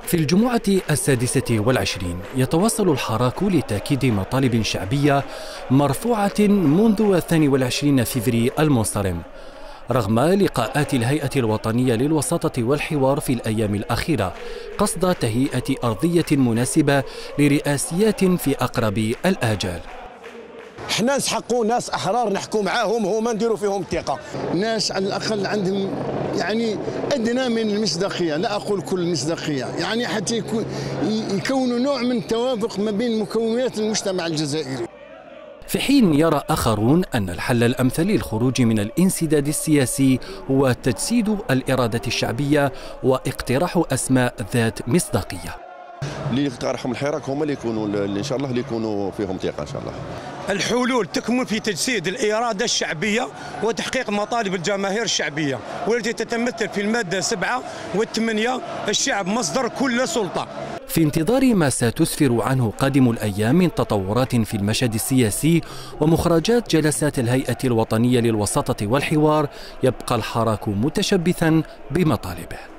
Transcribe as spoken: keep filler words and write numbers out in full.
في الجمعة السادسة والعشرين يتواصل الحراك لتأكيد مطالب شعبية مرفوعة منذ الثاني والعشرين فبراير المنصرم، رغم لقاءات الهيئة الوطنية للوساطة والحوار في الأيام الأخيرة قصد تهيئة أرضية مناسبة لرئاسيات في أقرب الآجال. حنا نسحقوا ناس احرار نحكوا معاهم، هما نديروا فيهم الثقه. ناس على الاقل عندهم يعني ادنى من المصداقيه، لا اقول كل المصداقيه، يعني حتى يكون يكونوا نوع من التوافق ما بين مكونات المجتمع الجزائري. في حين يرى آخرون أن الحل الأمثل للخروج من الانسداد السياسي هو تجسيد الإرادة الشعبية واقتراح أسماء ذات مصداقية. اللي يقترحوا الحراك هما اللي يكونوا اللي ان شاء الله اللي يكونوا فيهم ثقه ان شاء الله. الحلول تكمن في تجسيد الإرادة الشعبية وتحقيق مطالب الجماهير الشعبية، والتي تتمثل في المادة سبعة والثمانية: الشعب مصدر كل سلطة. في انتظار ما ستسفر عنه قادم الأيام من تطورات في المشهد السياسي ومخرجات جلسات الهيئة الوطنية للوساطة والحوار، يبقى الحراك متشبثا بمطالبه.